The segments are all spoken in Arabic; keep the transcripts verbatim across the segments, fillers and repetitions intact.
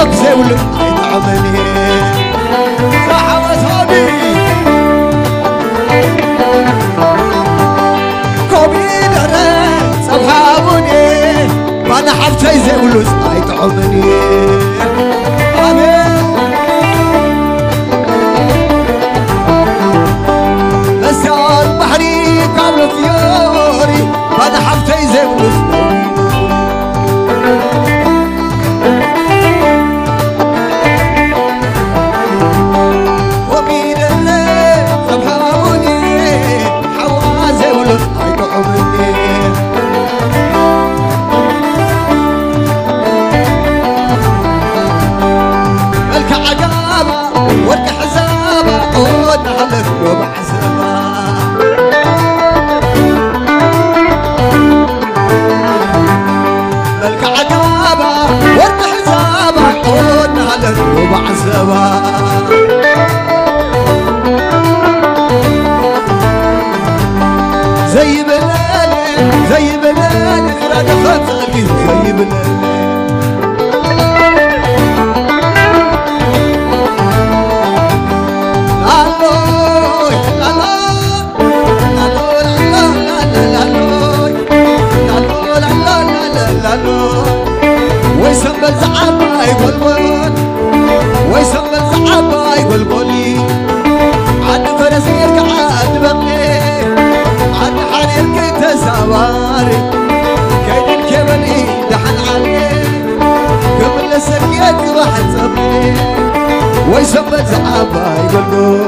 هناك زول عمني صح وصابي كوميدر صبحابوني وانا حبتي زول عمني آمين لسان بحري قبل طيوري وانا حبتي زول ورك حزابة قود حلف له بحسابة ملك عقابة ورك حزابة قود حلف له بحسابة زي بلالي زي بلالي خرج خطري زي بلالي ويسمى الزعابة يقول ويسمى الزعابة يقول قولي عاد فرس يركع عاد بقي عاد حرير كي تسواري كيد الكبلي دحن عليه قبل سكيت واحد صبري ويسمى الزعابة يقول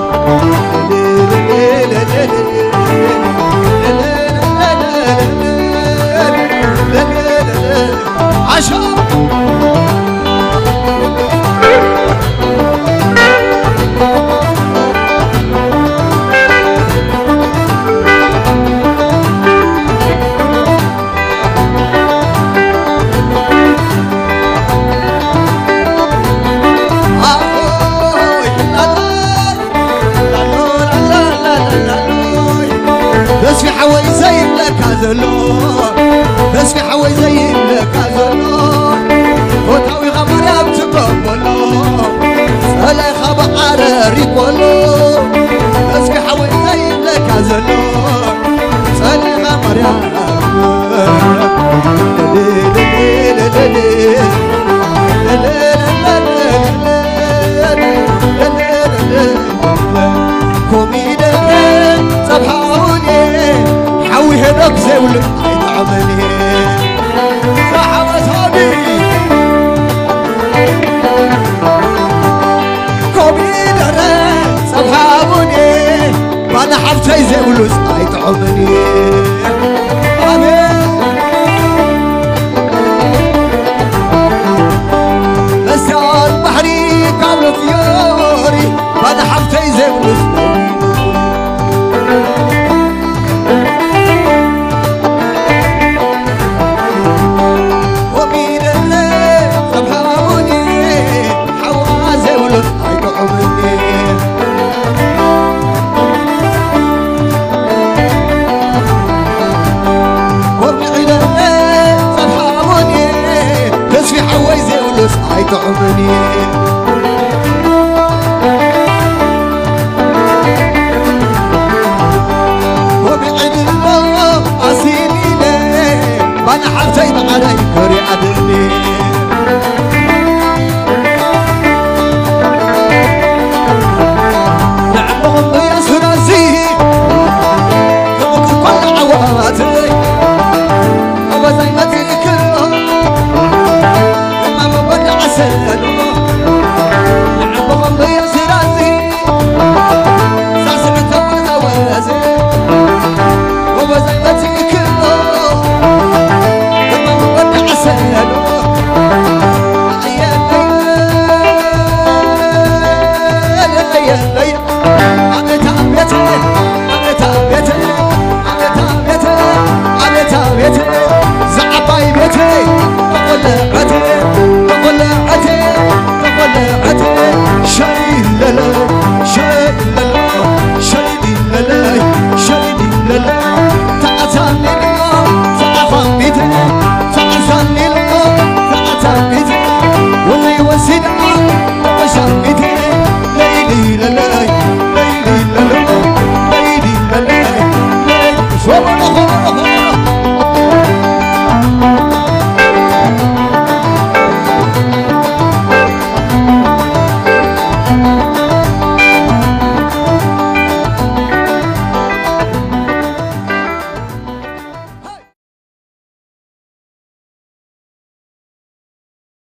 عشان بس في حوي زي لك هذلون بس في حوي زي لك هذلون وتاوي غمر يا بتقبلو سلا يخبى عراري كلو بس في حوي زي لك هذلون سلا غمر يا كوميدر صبحوني حوي هناك زول عمني صح وصابي كوميدر صبحوني وانا حبتي زول عمني آمين لسان بحري قبل طيوري وانا حبتي زول عمني وبعد الله عسيني ليه وانا حرتي معاي كوري عدني نعمهم يا سرازي كمك كل عواتي وزي ما تذكرهم لما مبدع سلو